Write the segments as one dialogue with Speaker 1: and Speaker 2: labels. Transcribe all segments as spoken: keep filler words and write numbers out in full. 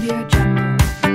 Speaker 1: Audio Jungle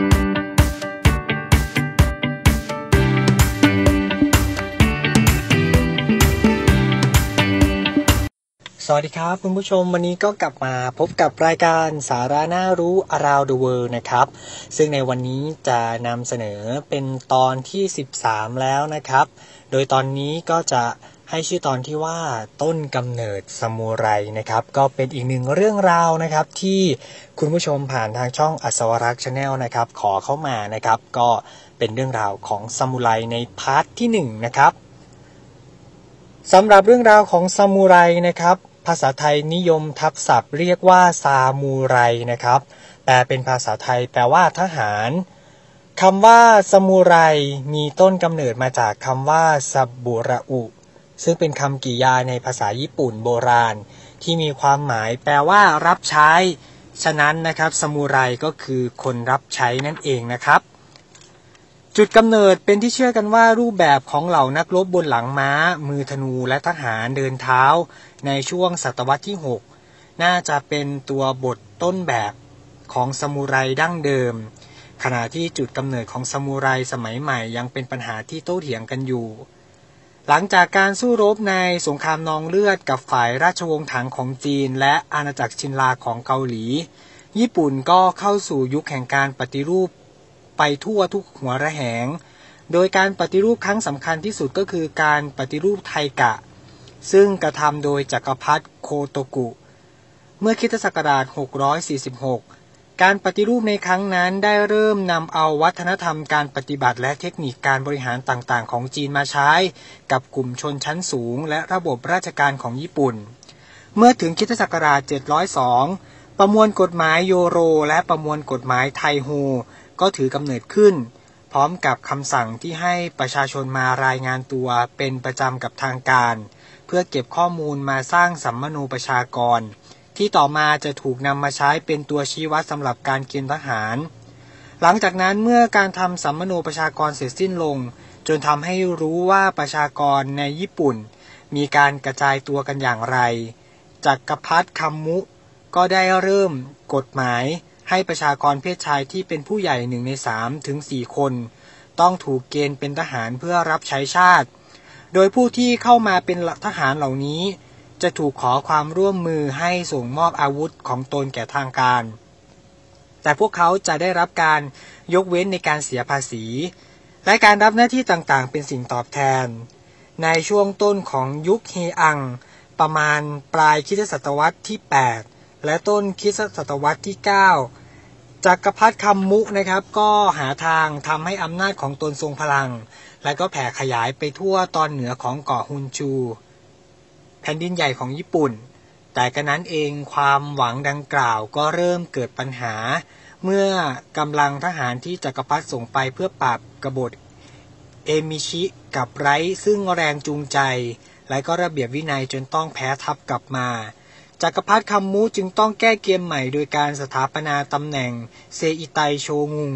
Speaker 2: สวัสดีครับคุณผู้ชมวันนี้ก็กลับมาพบกับรายการสาระน่ารู้ Around the World นะครับซึ่งในวันนี้จะนำเสนอเป็นตอนที่สิบสามแล้วนะครับโดยตอนนี้ก็จะให้ชื่อตอนที่ว่าต้นกำเนิดซามูไรนะครับก็เป็นอีกหนึ่งเรื่องราวนะครับที่คุณผู้ชมผ่านทางช่องอัศวรักษ์ Channel นะครับขอเข้ามานะครับก็เป็นเรื่องราวของซามูไรในพาร์ทที่หนึ่งนะครับสำหรับเรื่องราวของซามูไรนะครับภาษาไทยนิยมทับศัพท์เรียกว่าซามูไรนะครับแปลเป็นภาษาไทยแปลว่าทหารคำว่าซามูไรมีต้นกำเนิดมาจากคำว่าซาบุระอุซึ่งเป็นคำกริยาในภาษาญี่ปุ่นโบราณที่มีความหมายแปลว่ารับใช้ฉะนั้นนะครับซามูไรก็คือคนรับใช้นั่นเองนะครับจุดกำเนิดเป็นที่เชื่อกันว่ารูปแบบของเหล่านักรบบนหลังม้ามือธนูและทหารเดินเท้าในช่วงศตวรรษที่หกน่าจะเป็นตัวบทต้นแบบของซามูไรดั้งเดิมขณะที่จุดกำเนิดของซามูไรสมัยใหม่ยังเป็นปัญหาที่โต้เถียงกันอยู่หลังจากการสู้รบในสงครามนองเลือดกับฝ่ายราชวงศ์ถังของจีนและอาณาจักรชินราของเกาหลีญี่ปุ่นก็เข้าสู่ยุคแห่งการปฏิรูปไปทั่วทุกหัวระแหงโดยการปฏิรูปครั้งสำคัญที่สุดก็คือการปฏิรูปไทกะซึ่งกระทำโดยจักรพรรดิโคโตกุเมื่อคริสตศักราชหกร้อยสี่สิบหกการปฏิรูปในครั้งนั้นได้เริ่มนำเอาวัฒนธรรมการปฏิบัติและเทคนิคการบริหารต่างๆของจีนมาใช้กับกลุ่มชนชั้นสูงและระบบราชการของญี่ปุ่นเมื่อถึงคริสตศักราชเจ็ดร้อยสองประมวลกฎหมายโยโรและประมวลกฎหมายไทโฮก็ถือกำเนิดขึ้นพร้อมกับคำสั่งที่ให้ประชาชนมารายงานตัวเป็นประจำกับทางการเพื่อเก็บข้อมูลมาสร้างสัมมโนประชากรที่ต่อมาจะถูกนำมาใช้เป็นตัวชี้วัดสำหรับการเกณฑ์ทหารหลังจากนั้นเมื่อการทำสัมมโนประชากรเสร็จสิ้นลงจนทำให้รู้ว่าประชากรในญี่ปุ่นมีการกระจายตัวกันอย่างไรจักรพรรดิคัมมุก็ได้เริ่มกฎหมายให้ประชากรเพศชายที่เป็นผู้ใหญ่หนึ่งในสามถึงสี่คนต้องถูกเกณฑ์เป็นทหารเพื่อรับใช้ชาติโดยผู้ที่เข้ามาเป็นทหารเหล่านี้จะถูกขอความร่วมมือให้ส่งมอบอาวุธของตนแก่ทางการแต่พวกเขาจะได้รับการยกเว้นในการเสียภาษีและการรับหน้าที่ต่างๆเป็นสิ่งตอบแทนในช่วงต้นของยุคเฮอังประมาณปลายคริสตศตวรรษที่แปดและต้นคริสตศตวรรษที่เก้าจักรพรรดิคัมมุนะครับก็หาทางทำให้อำนาจของตนทรงพลังและก็แผ่ขยายไปทั่วตอนเหนือของเกาะฮุนชูแผ่นดินใหญ่ของญี่ปุ่นแต่กระนั้นเองความหวังดังกล่าวก็เริ่มเกิดปัญหาเมื่อกำลังทหารที่จักรพรรดิส่งไปเพื่อปราบกบฏเอมิชิกับไร้ซึ่งแรงจูงใจและก็ระเบียบวินัยจนต้องแพ้ทัพกลับมาจักรพรรดิคัมมุจึงต้องแก้เกมใหม่โดยการสถาปนาตำแหน่งเซอิไตโชงุง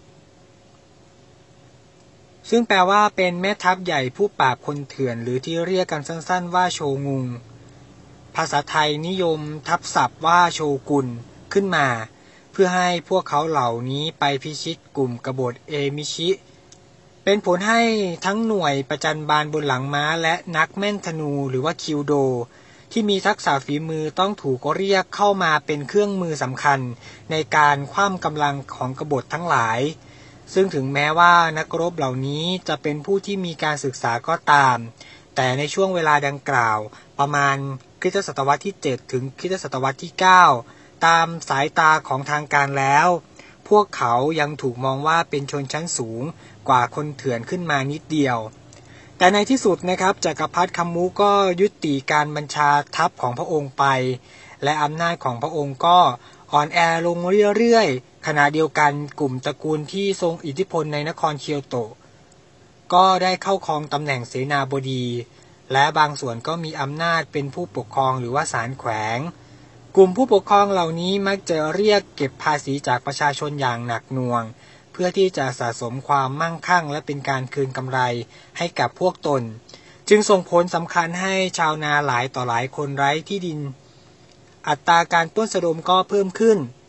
Speaker 2: ซึ่งแปลว่าเป็นแม่ทัพใหญ่ผู้ปราบคนเถื่อนหรือที่เรียกกันสั้นๆว่าโชงุงภาษาไทยนิยมทับศัพท์ว่าโชกุนขึ้นมาเพื่อให้พวกเขาเหล่านี้ไปพิชิตกลุ่มกบฏเอมิชิเป็นผลให้ทั้งหน่วยประจันบานบนหลังม้าและนักแม่นธนูหรือว่าคิวโดที่มีทักษะฝีมือต้องถูกเรียกเข้ามาเป็นเครื่องมือสำคัญในการคว่ำกำลังของกบฏทั้งหลายซึ่งถึงแม้ว่านักรบเหล่านี้จะเป็นผู้ที่มีการศึกษาก็ตามแต่ในช่วงเวลาดังกล่าวประมาณคริสตศตวรรษที่เจ็ดถึงคริสตศตวรรษที่เก้าตามสายตาของทางการแล้วพวกเขายังถูกมองว่าเป็นชนชั้นสูงกว่าคนเถื่อนขึ้นมานิดเดียวแต่ในที่สุดนะครับจักรพรรดิคัมมุก็ยุติการบัญชาทัพของพระองค์ไปและอำนาจของพระองค์ก็อ่อนแอลงเรื่อยๆขณะเดียวกันกลุ่มตระกูลที่ทรงอิทธิพลในนครเคียวโตก็ได้เข้าครองตำแหน่งเสนาบดีและบางส่วนก็มีอำนาจเป็นผู้ปกครองหรือว่าศาลแขวงกลุ่มผู้ปกครองเหล่านี้มักจะเรียกเก็บภาษีจากประชาชนอย่างหนักหน่วงเพื่อที่จะสะสมความมั่งคั่งและเป็นการคืนกำไรให้กับพวกตนจึงส่งผลสำคัญให้ชาวนาหลายต่อหลายคนไร้ที่ดินอัตราการปล้นสะดมก็เพิ่มขึ้น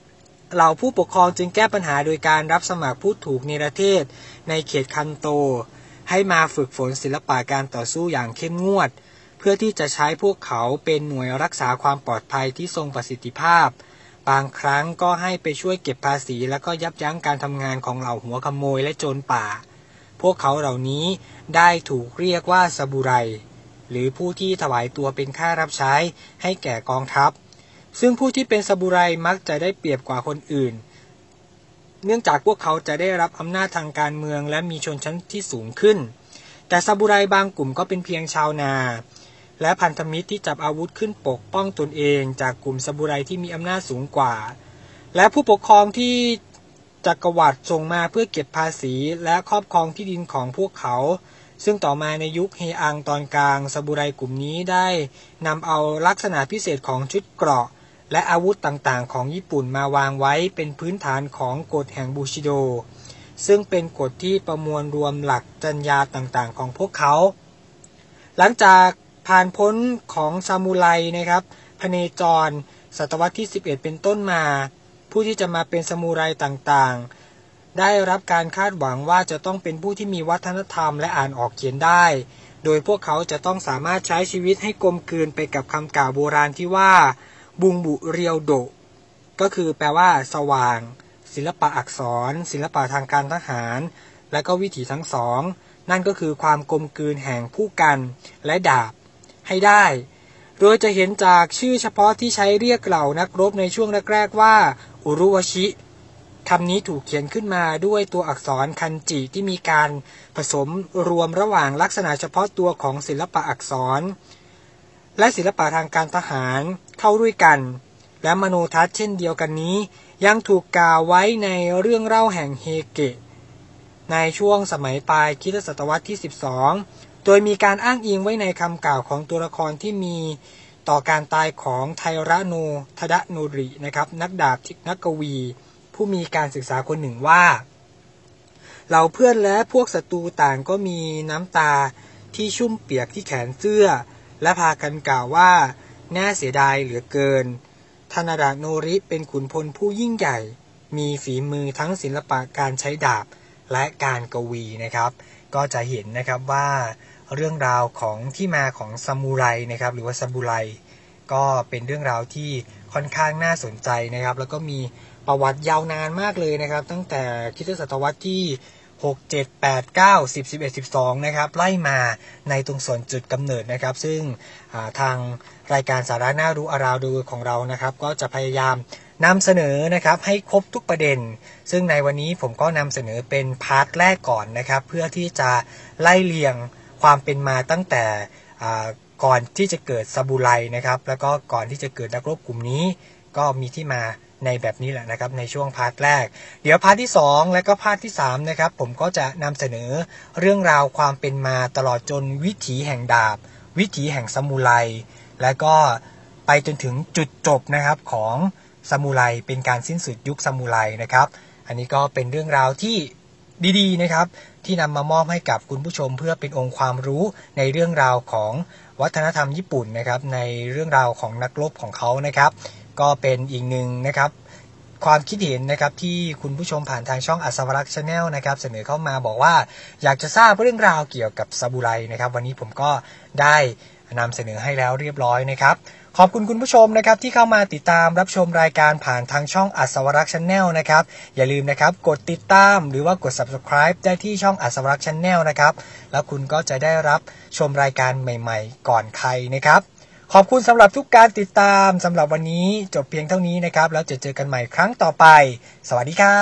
Speaker 2: เหล่าผู้ปกครองจึงแก้ปัญหาโดยการรับสมัครผู้ถูกเนรเทศในเขตคันโตให้มาฝึกฝนศิลปะการต่อสู้อย่างเข้มงวดเพื่อที่จะใช้พวกเขาเป็นหน่วยรักษาความปลอดภัยที่ทรงประสิทธิภาพบางครั้งก็ให้ไปช่วยเก็บภาษีแล้วก็ยับยั้งการทำงานของเหล่าหัวขโมยและโจรป่าพวกเขาเหล่านี้ได้ถูกเรียกว่าซาบูไรหรือผู้ที่ถวายตัวเป็นข้ารับใช้ให้แก่กองทัพซึ่งผู้ที่เป็นซาบูไรมักจะได้เปรียบกว่าคนอื่นเนื่องจากพวกเขาจะได้รับอำนาจทางการเมืองและมีชนชั้นที่สูงขึ้นแต่ซาบูไรบางกลุ่มก็เป็นเพียงชาวนาและพันธมิตรที่จับอาวุธขึ้นปกป้องตนเองจากกลุ่มซาบูไรที่มีอำนาจสูงกว่าและผู้ปกครองที่จักรวรรดิส่งมาเพื่อเก็บภาษีและครอบครองที่ดินของพวกเขาซึ่งต่อมาในยุคเฮอังตอนกลางซาบูไรกลุ่มนี้ได้นำเอาลักษณะพิเศษของชุดเกราะและอาวุธต่างๆของญี่ปุ่นมาวางไว้เป็นพื้นฐานของกฎแห่งบูชิโดซึ่งเป็นกฎที่ประมวลรวมหลักจรรยาต่างๆของพวกเขาหลังจากผ่านพ้นของซามูไรนะครับพเนจรศตวรรษที่สิบเอ็ดเป็นต้นมาผู้ที่จะมาเป็นซามูไรต่างๆได้รับการคาดหวังว่าจะต้องเป็นผู้ที่มีวัฒนธรรมและอ่านออกเขียนได้โดยพวกเขาจะต้องสามารถใช้ชีวิตให้กลมกลืนไปกับคำกล่าวโบราณที่ว่าบุงบุเรียวโดก็คือแปลว่าสว่างศิลปะอักษรศิลปะทางการทหารและก็วิถีทั้งสองนั่นก็คือความกลมกลืนแห่งผู้กันและดาบให้ได้โดยจะเห็นจากชื่อเฉพาะที่ใช้เรียกเหล่านักรบในช่วงแรกๆว่าอุรุวชิคำนี้ถูกเขียนขึ้นมาด้วยตัวอักษรคันจิที่มีการผสมรวมระหว่างลักษณะเฉพาะตัวของศิลปะอักษรและศิลปะทางการทหารเข้าด้วยกันและมโนทัศน์เช่นเดียวกันนี้ยังถูกกล่าวไว้ในเรื่องเล่าแห่งเฮเกะในช่วงสมัยปลายคริสตศตวรรษที่สิบสองโดยมีการอ้างอิงไว้ในคำกล่าวของตัวละครที่มีต่อการตายของไทระโนทดะโนรินะครับนักดาบนักกวีผู้มีการศึกษาคนหนึ่งว่าเหล่าเพื่อนและพวกศัตรูต่างก็มีน้ำตาที่ชุ่มเปียกที่แขนเสื้อและพากันกล่าวว่าน่าเสียดายเหลือเกินธนาดะโนริเป็นขุนพลผู้ยิ่งใหญ่มีฝีมือทั้งศิลปะการใช้ดาบและการกวีนะครับก็จะเห็นนะครับว่าเรื่องราวของที่มาของซามูไรนะครับหรือว่าซาบูไรก็เป็นเรื่องราวที่ค่อนข้างน่าสนใจนะครับแล้วก็มีประวัติยาวนานมากเลยนะครับตั้งแต่คริสตศตวรรษที่หก เจ็ด แปด เก้า สิบ สิบเอ็ด สิบสองนะครับไล่มาในตรงส่วนจุดกำเนิดนะครับซึ่งทางรายการสาระน่ารู้อาราวดูของเรานะครับก็จะพยายามนำเสนอนะครับให้ครบทุกประเด็นซึ่งในวันนี้ผมก็นำเสนอเป็นพาร์ทแรกก่อนนะครับเพื่อที่จะไล่เรียงความเป็นมาตั้งแต่ก่อนที่จะเกิดซาบูไรนะครับแล้วก็ก่อนที่จะเกิดนักรบกลุ่มนี้ก็มีที่มาในแบบนี้แหละนะครับในช่วงพาร์ทแรกเดี๋ยวพาร์ทที่สองและก็พาร์ทที่สามนะครับผมก็จะนำเสนอเรื่องราวความเป็นมาตลอดจนวิถีแห่งดาบวิถีแห่งซามูไรและก็ไปจนถึงจุดจบนะครับของซามูไรเป็นการสิ้นสุดยุคซามูไรนะครับอันนี้ก็เป็นเรื่องราวที่ดีๆนะครับที่นำมามอบให้กับคุณผู้ชมเพื่อเป็นองค์ความรู้ในเรื่องราวของวัฒนธรรมญี่ปุ่นนะครับในเรื่องราวของนักรบของเขานะครับก็เป็นอีกหนึ่งนะครับความคิดเห็นนะครับที่คุณผู้ชมผ่านทางช่องอัศวรักษ์ Channel นะครับเสนอเข้ามาบอกว่าอยากจะทราบเรื่องราวเกี่ยวกับซาบูไรนะครับวันนี้ผมก็ได้นำเสนอให้แล้วเรียบร้อยนะครับขอบคุณคุณผู้ชมนะครับที่เข้ามาติดตามรับชมรายการผ่านทางช่องอัศวรักษ์ Channel นะครับอย่าลืมนะครับกดติดตามหรือว่ากด Subscribe ได้ที่ช่องอัศวรักษ์ Channel นะครับแล้วคุณก็จะได้รับชมรายการใหม่ๆก่อนใครนะครับขอบคุณสำหรับทุกการติดตามสำหรับวันนี้จบเพียงเท่านี้นะครับแล้วจะเจอกันใหม่ครั้งต่อไปสวัสดีครับ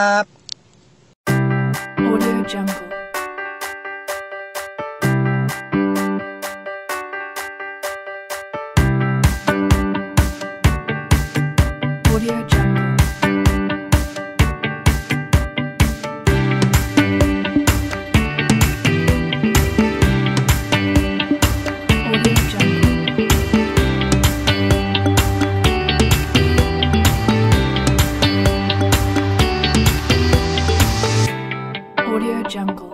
Speaker 2: Audio Jungle Audio Jungle Audio Jungle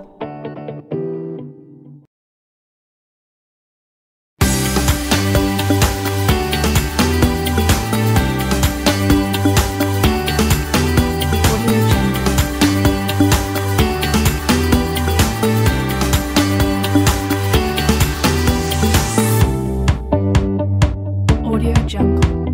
Speaker 1: Audio Jungle